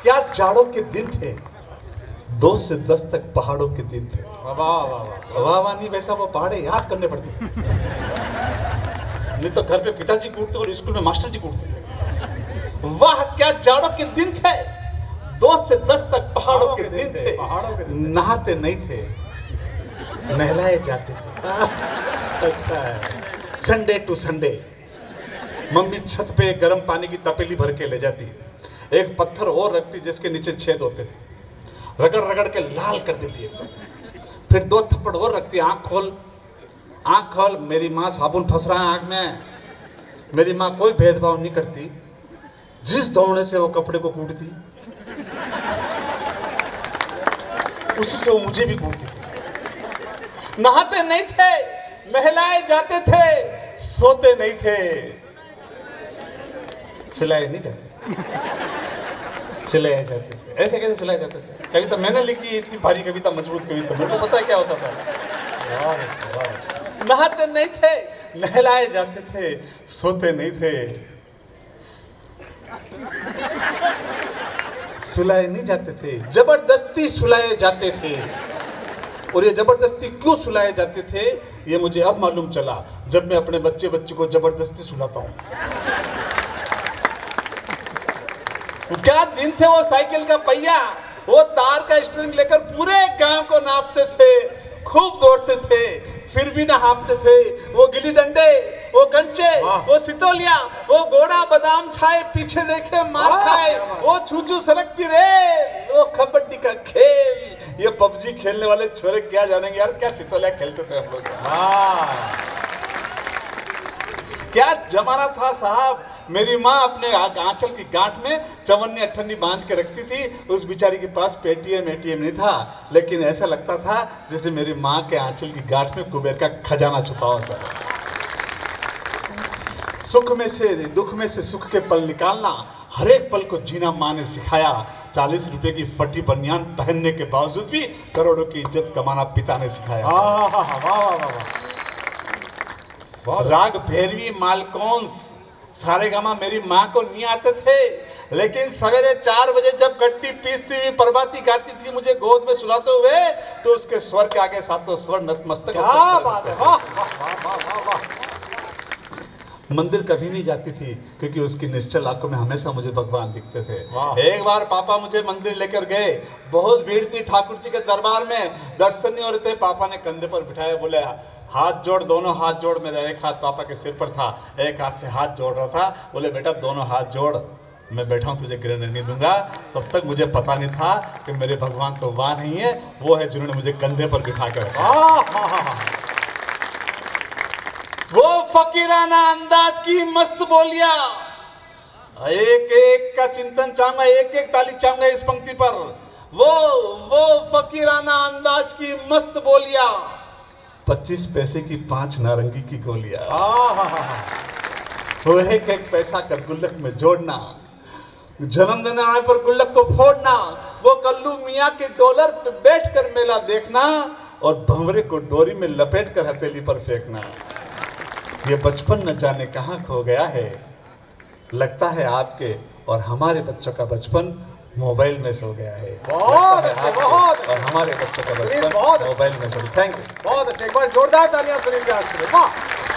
क्या जाड़ों के दिन थे, 2 से 10 तक पहाड़ों के दिन थे। वाह वाह वाह वाह नहीं, वैसा वो पहाड़े याद करने पड़ते थे। नहीं तो घर पे पिताजी कूटते और स्कूल में मास्टर जी कूटते थे। वाह क्या जाड़ों के दिन थे, 2 से 10 तक पहाड़ों के दिन थे। नहाते नहीं थे, नहलाए जाते थे। अच्छा है। संडे टू संडे मम्मी छत पे गर्म पानी की तपेली भर के ले जाती, एक पत्थर और रखती जिसके नीचे छेद होते थे, रगड़ रगड़ के लाल कर देती एकदम, फिर 2 थप्पड़ और रखती, आंख खोल आंख खोल। मेरी माँ साबुन फंस रहा है आंख में। मेरी माँ कोई भेदभाव नहीं करती, जिस दौड़ने से वो कपड़े को कूटती उसी से वो मुझे भी कूटती थी। नहाते नहीं थे, नहलाए जाते थे, सोते नहीं थे, सुलाए नहीं जाते, सुलाए जाते थे। ऐसे कैसे सुलाए जाते थे? कविता मैंने लिखी, इतनी भारी कविता, मजबूत कविता, मेरे को पता है क्या होता था। नहाते नहीं थे, नहलाए जाते थे, सोते नहीं थे, सुलाए नहीं जाते थे, जबरदस्ती सुलाए जाते थे। और ये जबरदस्ती क्यों सुलाए जाते थे ये मुझे अब मालूम चला, जब मैं अपने बच्चे को जबरदस्ती सुलाता हूँ। क्या दिन थे वो, साइकिल का पहिया, वो तार का स्ट्रिंग लेकर पूरे गांव को नापते थे, खूब दौड़ते थे, फिर भी ना हाँपते थे। वो गिल्ली डंडे, वो कंचे, वो सितोलिया, वो घोड़ा बादाम छाए पीछे देखे मार खाए, वो छूछू सरकती रे, वो कबड्डी का खेल। ये पबजी खेलने वाले छोरे क्या जानेंगे यार, क्या सितोलिया खेलते थे हम लोग। क्या जमाना था साहब। मेरी माँ अपने आंचल की गांठ में चवन्नी अठन्नी बांध के रखती थी। उस बेचारी के पास पेटीएम नहीं था, लेकिन ऐसा लगता था जैसे मेरी माँ के आंचल की गांठ में कुबेर का खजाना छुपा हुआ सा। सुख में से दुख में से सुख के पल निकालना, हर एक पल को जीना माँ ने सिखाया। 40 रुपए की फटी बनियान पहनने के बावजूद भी करोड़ों की इज्जत कमाना पिता ने सिखाया। राग भैरवी मालकौंस सारे गामा मेरी माँ को नहीं आते थे, लेकिन सवेरे 4 बजे जब गट्टी पीसती हुई प्रभाती गाती थी मुझे गोद में सुलाते हुए, तो उसके स्वर के आगे सातों स्वर नतमस्तक। क्या बात है, वाह वाह वाह वाह। मंदिर कभी नहीं जाती थी क्योंकि उसकी निश्चल आंखों में हमेशा मुझे भगवान दिखते थे। एक बार पापा मुझे मंदिर लेकर गए, बहुत भीड़ थी ठाकुर जी के दरबार में, दर्शन नहीं हो रहे थे। पापा ने कंधे पर बिठाया, बोले हाथ जोड़, दोनों हाथ जोड़। मेरा एक हाथ पापा के सिर पर था, एक हाथ से हाथ जोड़ रहा था। बोले बेटा दोनों हाथ जोड़, मैं बैठा हूँ, तुझे गिरने नहीं दूंगा। तब तक मुझे पता नहीं था कि मेरे भगवान तो वहाँ नहीं है, वो है जिन्होंने मुझे कंधे पर बिठा कर। वो फकीराना अंदाज की मस्त बोलियां, एक एक का चिंतन चाहूंगा, एक एक ताली चाहूंगा इस पंक्ति पर। वो फकीराना अंदाज की मस्त बोलियां, 25 पैसे की 5 नारंगी की गोलियां, वो एक एक पैसा कर गुल्लक में जोड़ना, जन्मदिन आने पर गुल्लक को फोड़ना, वो कल्लू मियाँ के डॉलर पे बैठकर मेला देखना और भंवरे को डोरी में लपेट कर हथेली पर फेंकना। ये बचपन न जाने कहाँ खो गया है, लगता है आपके और हमारे बच्चों का बचपन मोबाइल में सो गया है। बहुत और हमारे बच्चों का बचपन मोबाइल में सो गया। थैंक यू, बहुत अच्छे। एक बार जोरदार तालियां सुनील व्यास के लिए। वाह।